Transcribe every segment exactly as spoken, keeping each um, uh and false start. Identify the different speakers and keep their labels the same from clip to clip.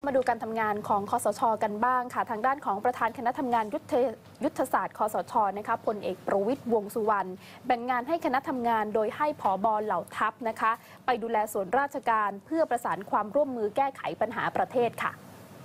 Speaker 1: มาดูการทำงานของคสช.กันบ้างค่ะทางด้านของประธานคณะทำงานยุทธยุทธศาสตร์คสช.นะคะพลเอกประวิตรวงษ์สุวรรณแบ่งงานให้คณะทำงานโดยให้ผบ.เหล่าทัพนะคะไปดูแลส่วนราชการเพื่อประสานความร่วมมือแก้ไขปัญหาประเทศค่ะ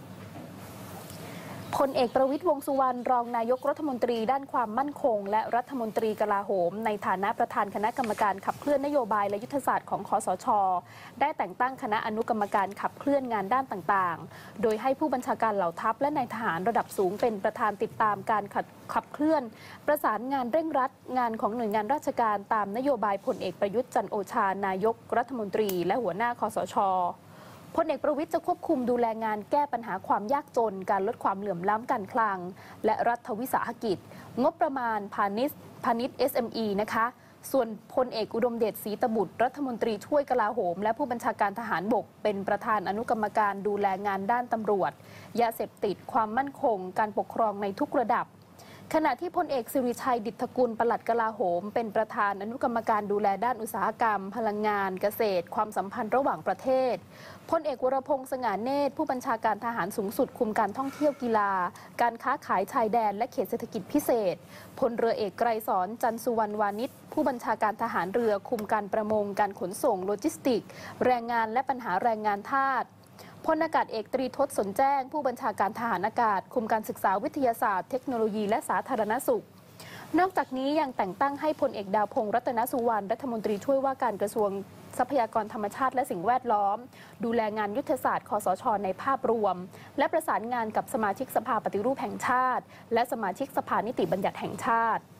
Speaker 1: พลเอกประวิตรวงษ์สุวรรณรองนายกรัฐมนตรีด้านความมั่นคงและรัฐมนตรีกลาโหมในฐานะประธานคณะกรรมการขับเคลื่อนนโยบายและยุทธศาสตร์ของคสช.ได้แต่งตั้งคณะอนุกรรมการขับเคลื่อนงานด้านต่างๆโดยให้ผู้บัญชาการเหล่าทัพและนายทหารระดับสูงเป็นประธานติดตามการขับเคลื่อนประสานงานเร่งรัดงานของหน่วยงานราชการตามนโยบายพลเอกประยุทธ์จันทร์โอชานายกรัฐมนตรีและหัวหน้าคสช.พลเอกประวิตรจะควบคุมดูแลงานแก้ปัญหาความยากจนการลดความเหลื่อมล้ำการคลังและรัฐวิสาหกิจงบประมาณพาณิชย์พาณิชย์ เอส เอ็ม อี นะคะส่วนพลเอกอุดมเดชศรีตบุตรรัฐมนตรีช่วยกลาโหมและผู้บัญชาการทหารบกเป็นประธานอนุกรรมการดูแลงานด้านตำรวจยาเสพติดความมั่นคงการปกครองในทุกระดับขณะที่พลเอกสิริชัยดิษฐกุลปลัดกลาโหมเป็นประธานอนุกรรมการดูแลด้านอุตสาหกรรมพลังงานเกษตรความสัมพันธ์ระหว่างประเทศพลเอกวรพงษ์สง่าเนตรผู้บัญชาการทหารสูงสุดคุมการท่องเที่ยวกีฬาการค้าขายชายแดนและเขตเศรษฐกิจพิเศษพลเรือเอกไกรสอนจันทร์สุวรรณวานิชผู้บัญชาการทหารเรือคุมการประมงการขนส่งโลจิสติกส์แรงงานและปัญหาแรงงานทาสพลอากาศเอกตรีทศสนแจ้งผู้บัญชาการทหารอากาศคุมการศึกษาวิทยาศาสตร์เทคโนโลยีและสาธารณสุขนอกจากนี้ยังแต่งตั้งให้พลเอกดาวพงษ์รัตนสุวรรณรัฐมนตรีช่วยว่าการกระทรวงทรัพยากรธรรมชาติและสิ่งแวดล้อมดูแลงานยุทธศาสตร์คสช.ในภาพรวมและประสานงานกับสมาชิกสภาปฏิรูปแห่งชาติและสมาชิกสภานิติบัญญัติแห่งชาติ